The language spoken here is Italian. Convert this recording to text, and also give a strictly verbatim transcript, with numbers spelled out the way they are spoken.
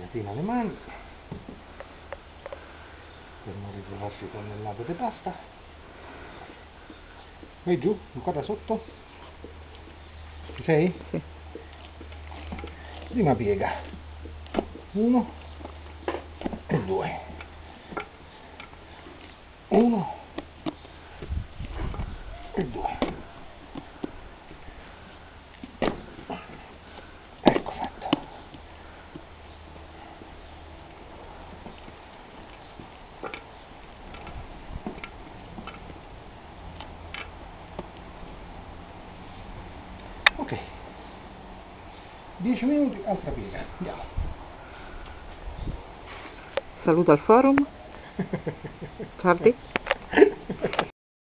piegatina le mani per non ritrovarsi con il lato di pasta. Vai giù, ancora sotto. Ci sei? Sì. Prima piega uno e due, uno e due. Ecco fatto. Ok, dieci minuti, altra piega, andiamo. Saluto al forum. Ciao.